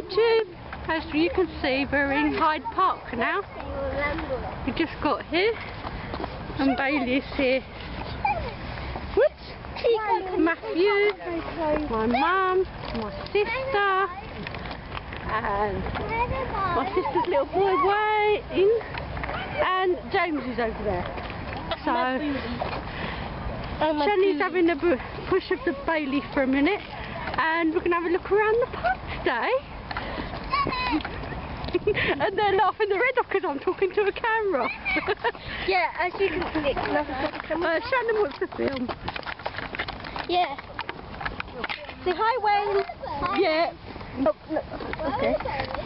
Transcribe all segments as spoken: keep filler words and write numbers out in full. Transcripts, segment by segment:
YouTube. As you can see, we're in Hyde Park now. We just got here and Bailey's here. Whoops! Matthew, my mum, my sister, and my sister's little boy waiting, and James is over there. So Shani's having a push of the Bailey for a minute, and we're going to have a look around the park today. And they're laughing their head off because I'm talking to a camera. Yeah, as you can see, it's not a camera. Uh, Shannon wants to film. Yeah. Say hi, Wayne. Yeah. Oh, no. Okay.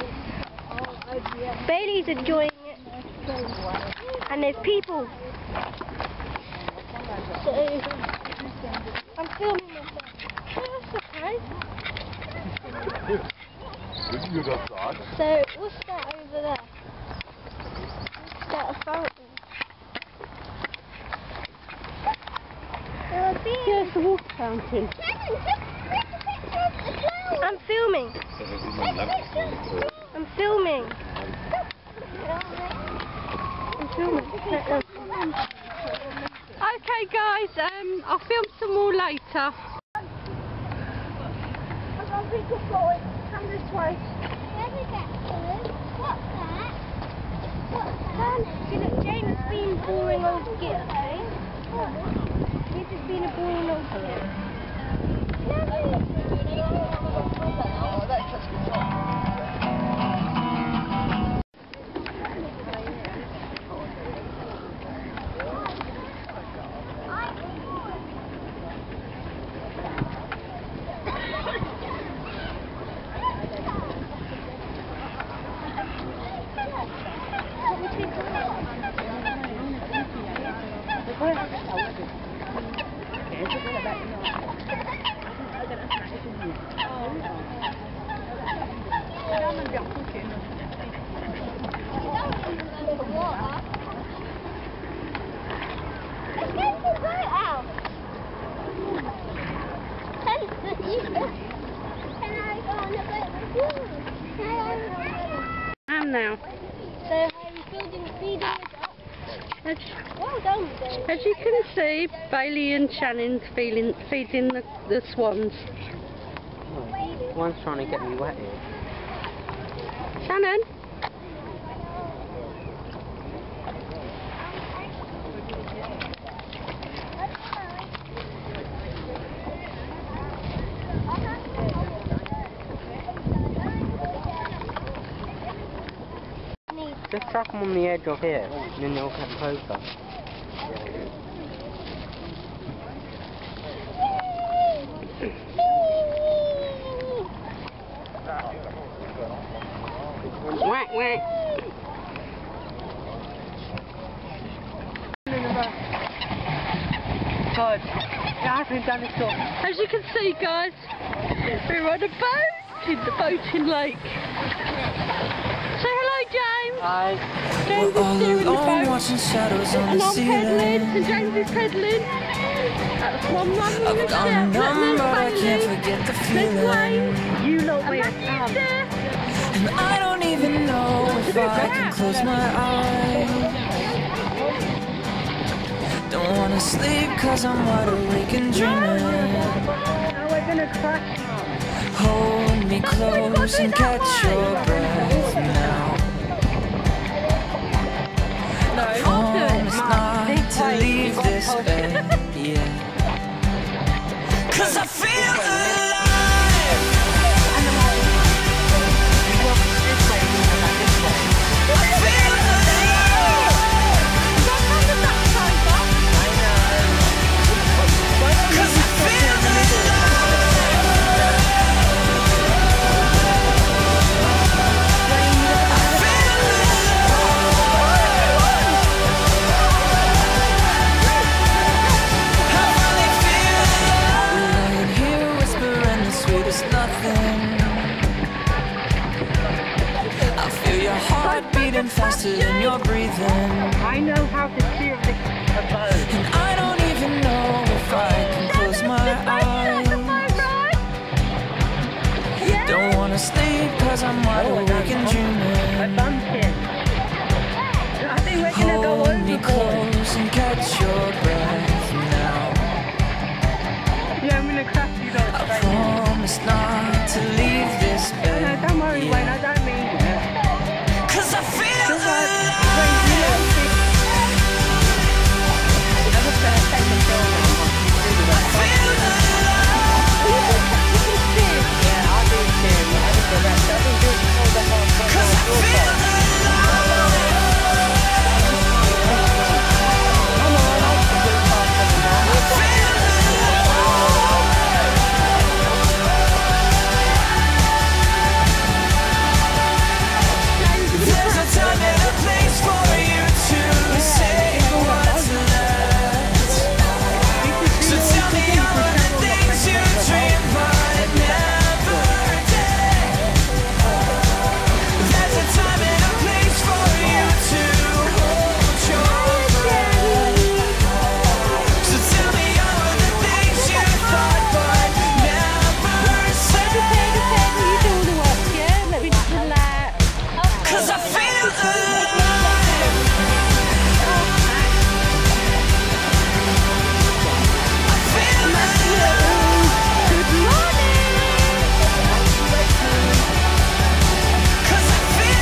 Bailey's enjoying it. And there's people. So, I'm filming myself. Oh, that's okay. So, what's that over there? Is that a fountain? Yeah, it's a water fountain. I'm filming. I'm filming. I'm filming. Okay guys, um, I'll film some more later. Come this way. What's that? What's that? James has been boring old git, okay? He's just been a boring old git. And now. So how are you feeding, feeding the ducks? Well done, Dave. As you can see, Bailey and Shannon's feeding, feeding the, the swans. Oh, one's trying to get me wet here. Shannon? Just chuck them on the edge of here, and then they'll come closer. Whack, whack. God, I've been down this door. As you can see, guys, we're on a boat in the boating lake. Say hello, James. Hi. James is steering the boat, and I'm pedalling, and James is pedalling. That's one run with the step. There's Bailey. There's Wayne. You lot And wait. Matthew's there. And I don't even know if I can close my eyes. Don't wanna sleep cause I'm wide awake and dreaming. Now we're gonna crash. Hold me close and catch your breath now. No, I promise not to leave this bed, yeah. Cause I feel alive. Faster than you're breathing. I know how to steer this boat. And I don't even know if I can close my eyes. Don't wanna sleep cause I'm you close and catch your breath now. Yeah, I'm gonna crash you guys. I promise not to leave this bed. No, don't worry, yeah. Wayne, I don't mean it. Cause I feel Just like, alive. Wayne, you know this. I'm just gonna take the film and I'll do that. Yeah, I'll do it too. I'll do the rest. I've been doing all the whole thing. Cause I feel alive. Come on, I like to do it faster than that. There's a time and a place for you to say what's left. So tell me all the things you dream but never did. There's a time and a place for you to hold your breath. So tell me all the things you thought but never said. Cause I feel alive. I feel alive. Good morning. Cause I feel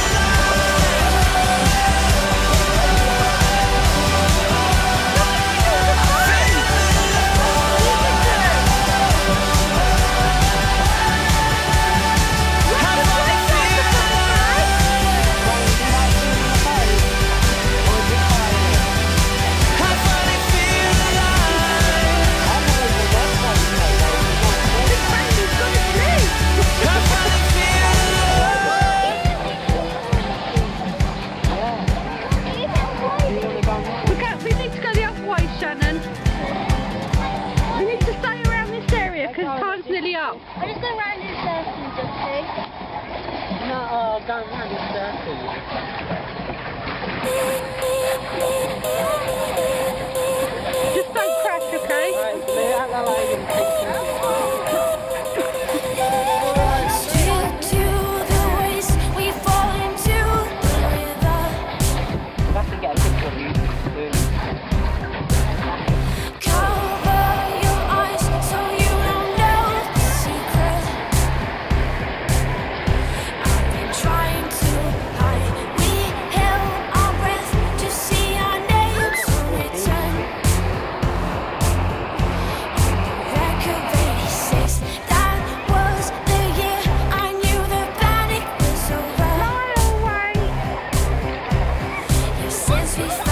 Look out, we need to go the other way, Shannon. We need to stay around this area because time's nearly up. I'm just going round in circles, okay? No, oh, don't run in circles. Just don't crash, okay? Right, so they act like I'm taking it. Still to the waste, we fall into the river. I'll have to get a picture of you soon. Cover your eyes so you don't know the secret. I've been trying to hide. We held our breath to see our names return. Record eighty-six, that was the year I knew the panic was over. Fly away. Since we